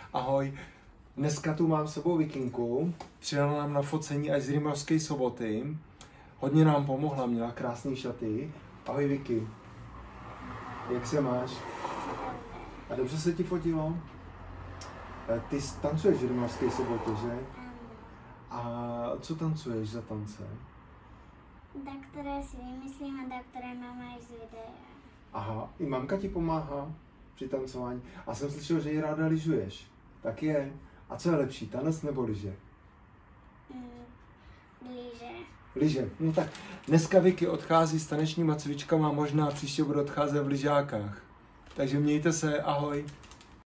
Ahoj. Dneska tu mám s sebou Vikinku. Přijela nám na focení až z Rimavské Soboty. Hodně nám pomohla, měla krásné šaty. Ahoj Vicky. Jak se máš? A dobře se ti fotilo? Ty tancuješ v Rimavské Sobotě, že? A co tancuješ za tance? Tak, které si vymyslím a tak, které mám aj z videa. Aha, i mamka ti pomáhá při tancování. A jsem slyšel, že ji ráda lyžuješ. Tak je. A co je lepší, tanec nebo lyže? Lyže. Lyže. No tak dneska Vicky odchází s tanečníma cvičkama, možná příště bude odcházet v lyžákách. Takže mějte se, ahoj.